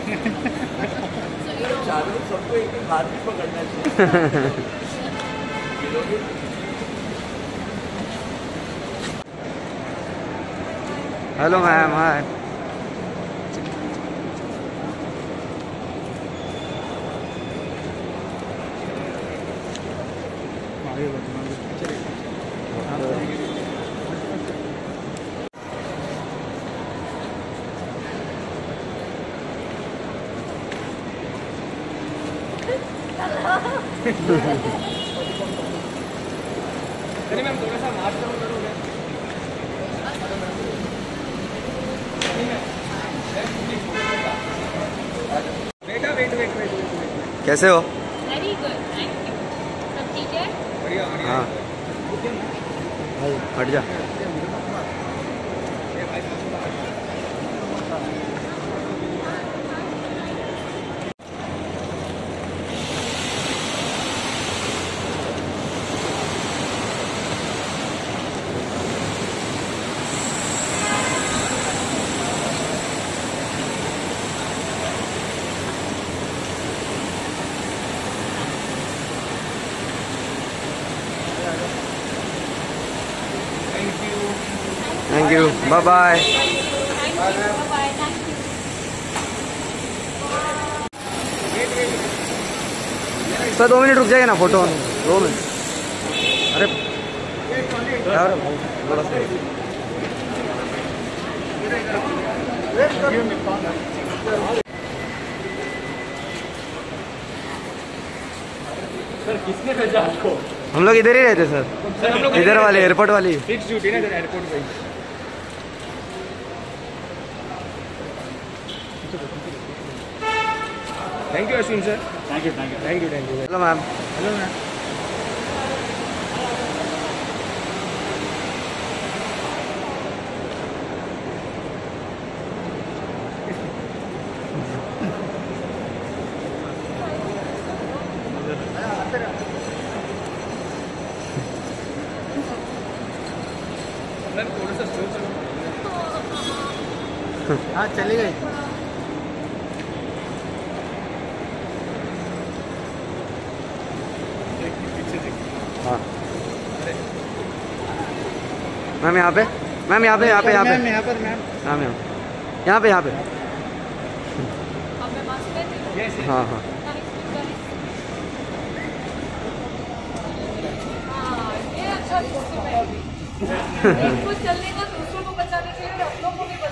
चारों सबको एक हाथ भी पकड़ना चाहिए। Hello ma'am, hi. चलिए मैम, थोड़ा सा मार्च डाउन करोगे? बेटा वेट। कैसे हो? Very good, thank you. सब ठीक है? बढ़िया। हाँ, हट जा। Thank you, bye bye. Thank you, bye, thank you. Sir 2 minute रुक जाएगा ना, फोटो 2 मिनट। अरे यार थोड़ा सा सर किसने भेजा आपको? हम लोग इधर ही रहते सर, हम लोग इधर वाले एयरपोर्ट वाली। फिक्स ड्यूटी ना एयरपोर्ट पे। Thank you Ashwin sir. Thank you. Hello ma'am. Hello ma'am. थोड़ा सा स्लो चलो। हाँ चली गई। हाँ मैम, यहाँ पे मैम, यहाँ पे यहाँ पर मैम। मैम यहाँ पे अब मैं मास्क पहन रही हूँ। हाँ हाँ। ये अच्छा, इसको चलने का, दूसरों को बचाने के लिए अपनों को भी